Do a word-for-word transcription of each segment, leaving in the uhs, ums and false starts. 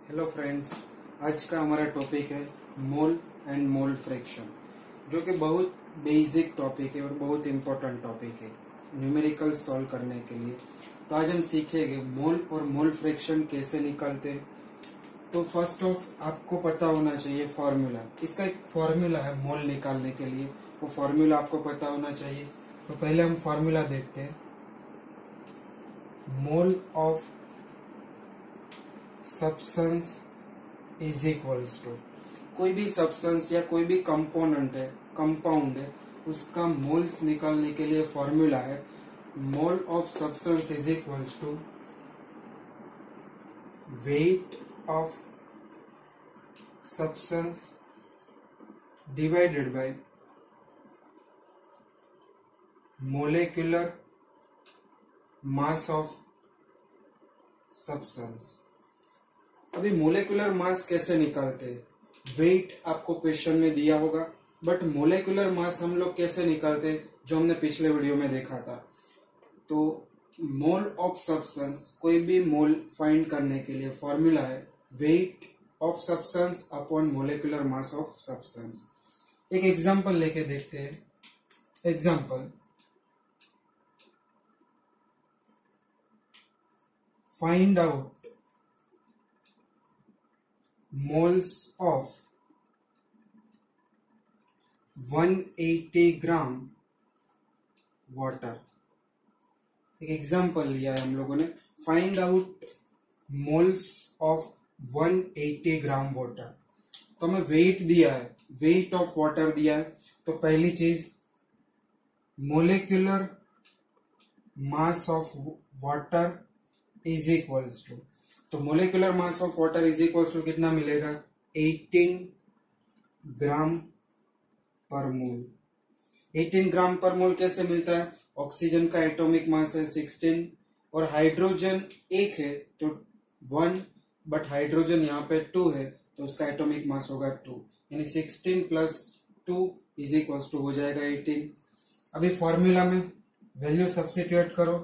Hello friends, आज का हमारा टॉपिक है मोल एंड मोल फ्रैक्शन, जो कि बहुत बेसिक टॉपिक है और बहुत इम्पोर्टेंट टॉपिक है न्यूमेरिकल सॉल्व करने के लिए। तो आज हम सीखेंगे मोल और मोल फ्रैक्शन कैसे निकालते हैं। तो फर्स्ट ऑफ आपको पता होना चाहिए फॉर्मूला। इसका एक फॉर्मूला है मोल निकालने के लिए, वो फॉर्मूला आपको पता होना चाहिए। तो पहले हम फॉर्मूला देखते हैं। Mole of substance is equals to, कोई भी सब्सटेंस या कोई भी कंपोनेंट है, कंपाउंड है, उसका मोल्स निकालने के लिए फॉर्मूला है mole of substance is equals to weight of substance divided by molecular mass of substance. अभी मोलेकुलर मास कैसे निकालते हैं? वेट आपको क्वेश्चन में दिया होगा, बट मोलेकुलर मास हम लोग कैसे निकालते हैं, जो हमने पिछले वीडियो में देखा था। तो मोल ऑफ सब्सटेंस, कोई भी मोल फाइंड करने के लिए फॉर्मूला है weight of substance upon molecular mass of substance. एक एग्जांपल लेके देखते हैं। Example, find out moles of one hundred eighty gram water. एक एग्जांपल लिया है हम लोगों ने, find out moles of one hundred eighty gram water. तो हमें वेट दिया है, वेट ऑफ वाटर दिया है। तो पहली चीज molecular mass of water is equals to, तो molecular mass of water is equal to कितना मिलेगा? अठारह ग्राम पर मोल। अठारह ग्राम पर मोल कैसे मिलता है? ऑक्सीजन का एटॉमिक मास है सोलह और हाइड्रोजन एक है तो वन, बट हाइड्रोजन यहाँ पे टू है तो उसका एटॉमिक मास होगा टू, यानी सोलह plus two is equal to हो जाएगा अठारह। अभी फॉर्मूला में वैल्यू सब्स्टिट्यूट करो।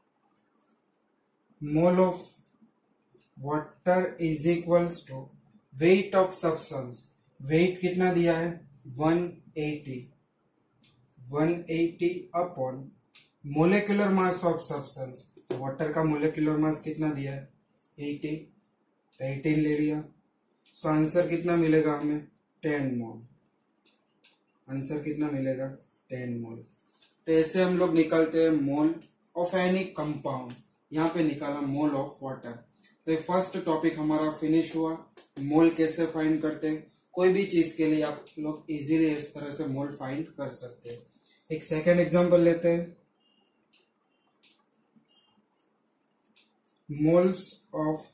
Mole of water is equals to weight of substance, weight कितना दिया है? one eighty, one eighty upon molecular mass of substance, तो वाटर का मोलेकुलर मास कितना दिया है? अस्सी, तो अठारह ले लिया। सो आंसर कितना मिलेगा हमें? टेन मोल। आंसर कितना मिलेगा? Ten mole. तो ऐसे हम लोग निकालते हैं मोल ऑफ एनी कंपाउंड। यहाँ पे निकाला मोल ऑफ वाटर। तो फर्स्ट टॉपिक हमारा फिनिश हुआ, मोल कैसे फाइंड करते हैं। कोई भी चीज के लिए आप लोग इजीली इस तरह से मोल फाइंड कर सकते हैं। एक सेकंड एग्जांपल लेते हैं। मोल्स ऑफ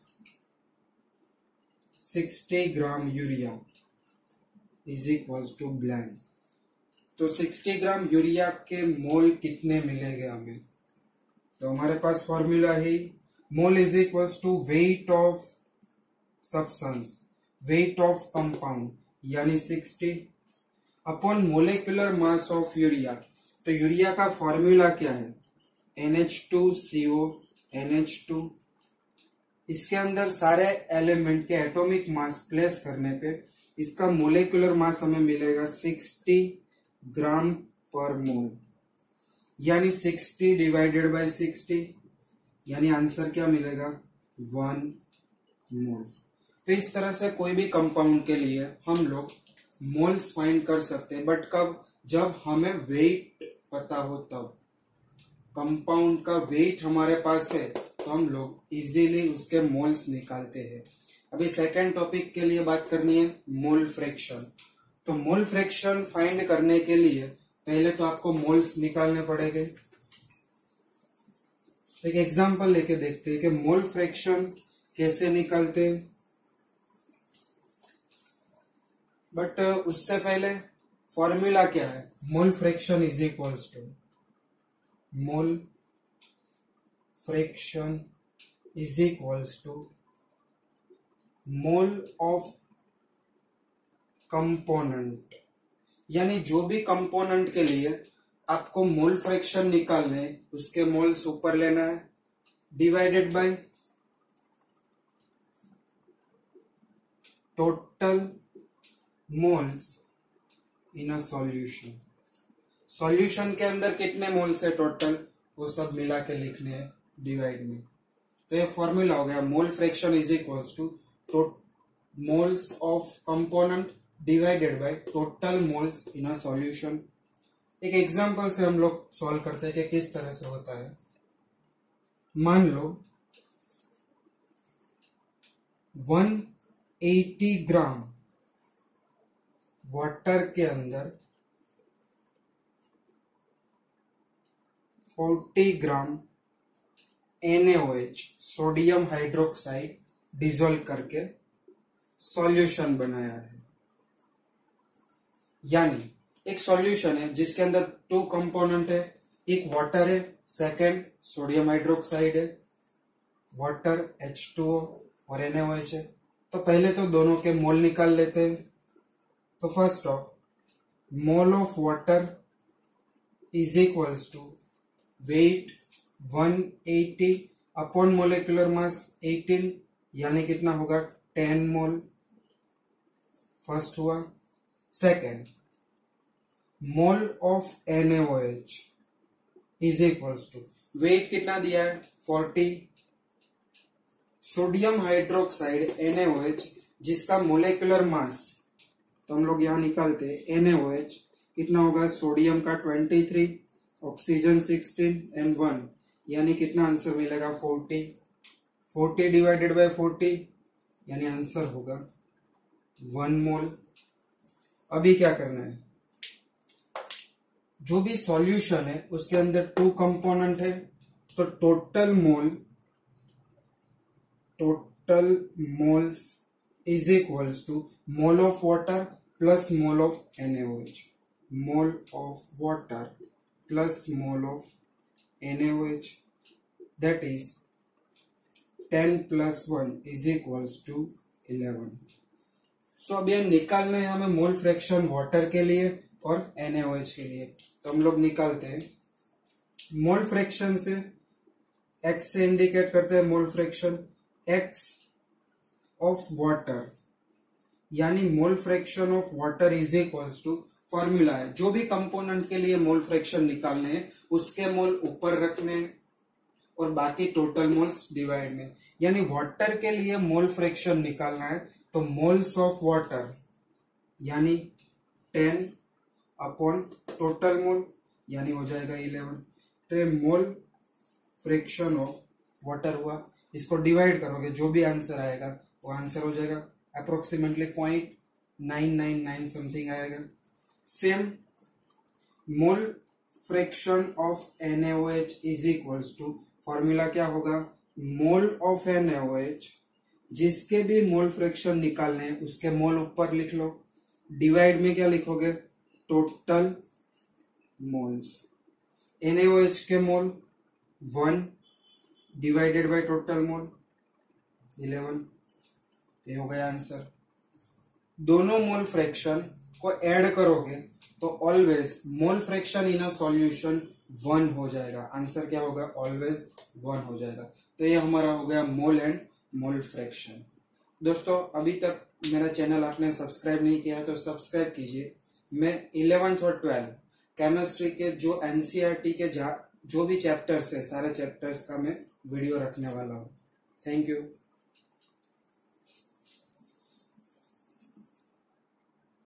साठ gram urea is equal to blank. तो साठ ग्राम यूरिया के मोल कितने मिलेंगे हमें? तो हमारे पास फॉर्मूला है mole is equal to weight of substance, weight of compound, यानी साठ upon molecular mass of urea. तो यूरिया का फॉर्मूला क्या है? N H two C O N H two. इसके अंदर सारे एलिमेंट के एटॉमिक मास प्लेस करने पे इसका मोलेकुलर मास हमें मिलेगा साठ ग्राम पर मोल, यानी साठ डिवाइडेड बाय साठ, यानी आंसर क्या मिलेगा? One mole. तो इस तरह से कोई भी कंपाउंड के लिए हम लोग मोल्स फाइंड कर सकते हैं, बट कब? जब हमें वेट पता हो तब। कंपाउंड का वेट हमारे पास है तो हम लोग इजीली उसके मोल्स निकालते हैं। अभी सेकेंड टॉपिक के लिए बात करनी है मोल फ्रैक्शन। तो मोल फ्रैक्शन फाइंड करने के लिए पहले तो आपको मोल्स निकालने पड़ेंगे। एक एग्जांपल लेके देखते हैं कि मोल फ्रैक्शन कैसे निकालते हैं। बट उससे पहले फॉर्मूला क्या है? Mole fraction is equals to mole fraction is equals to mole of component, यानी जो भी कंपोनेंट के लिए आपको मोल फ्रैक्शन निकालना है उसके मोल्स ऊपर लेना है, divided by total moles in a solution. Solution के अंदर कितने मोल्स है टोटल, वो सब मिला के लिखने हैं डिवाइड में। तो ये फॉर्मूला हो गया, mole fraction is equals to moles of component divided by total moles in a solution. एक एग्जांपल से हम लोग सॉल्व करते हैं कि किस तरह से होता है। मान लो एक सौ अस्सी ग्राम वाटर के अंदर चालीस gram N A O H sodium hydroxide dissolve करके सॉल्यूशन बनाया है। यानी एक सॉल्यूशन है जिसके अंदर टू कंपोनेंट है, एक वाटर है, सेकंड सोडियम हाइड्रोक्साइड है, वाटर एच टू ओ और एन ए ओ एच है। तो पहले तो दोनों के मोल निकाल लेते हैं। तो first of mole of water is equals to weight एक सौ अस्सी अपॉन मोलिकुलर मास अठारह, यानी कितना होगा दस मोल। फर्स्ट हुआ। Second mole of N A O H is equals to weight कितना दिया है चालीस, sodium hydroxide N A O H जिसका मोलिकुलर मास तो हम लोग यहां निकालते हैं एन ए ओ एच कितना होगा, सोडियम का तेईस, ऑक्सीजन सोलह एंड वन, यानी कितना आंसर मिलेगा चालीस। चालीस डिवाइडेड बाय चालीस यानी आंसर होगा वन मोल। अभी क्या करना है, जो भी सॉल्यूशन है उसके अंदर टू कंपोनेंट है, तो total mole total moles is equals to mole of water plus mole of N A O H. Mole of water plus mole of N A O H, that is ten plus one is equals to eleven। So अब ये निकालना है हमें mole fraction water के लिए और N A O H के लिए। तो हम लोग निकालते हैं मोल फ्रैक्शन से, x से इंडिकेट करते हैं mole fraction, x of water यानी mole fraction of water is equals to formula है, जो भी कंपोनेंट के लिए मोल फ्रैक्शन निकालने हैं उसके मोल ऊपर रखने हैं और बाकी टोटल मोल्स डिवाइड में। यानी वाटर के लिए मोल फ्रैक्शन निकालना है तो मोल्स ऑफ वाटर यानी टेन अपॉन टोटल मोल यानी हो जाएगा इलेवन। तो ये मोल फ्रैक्शन ऑफ वाटर हुआ, इसको डिवाइड करोगे जो भी आंसर आएगा वो आंसर हो जाएगा approximately point nine nine nine something आएगा। Same mole fraction of N A O H is equals to formula क्या होगा, mole of N A O H जिसके भी मोल फ्रैक्शन निकालने हैं उसके मोल ऊपर लिख लो, डिवाइड में क्या लिखोगे total moles. N A O H के mole one divided by total mole eleven, ये हो गया आंसर। दोनों मोल फ्रैक्शन को ऐड करोगे तो always mole fraction in a solution one हो जाएगा। आंसर क्या होगा, ऑलवेज वन हो जाएगा। तो ये हमारा हो गया मोल एंड मोल फ्रैक्शन। दोस्तों अभी तक मेरा चैनल आपने सब्सक्राइब नहीं किया तो सब्सक्राइब कीजिए। मैं इलेवेंथ और ट्वेल्थ केमिस्ट्री के जो N C E R T के जो भी चैप्टर्स है सारे चैप्टर्स का मैं वीडियो रखने वाला हूँ। Thank you.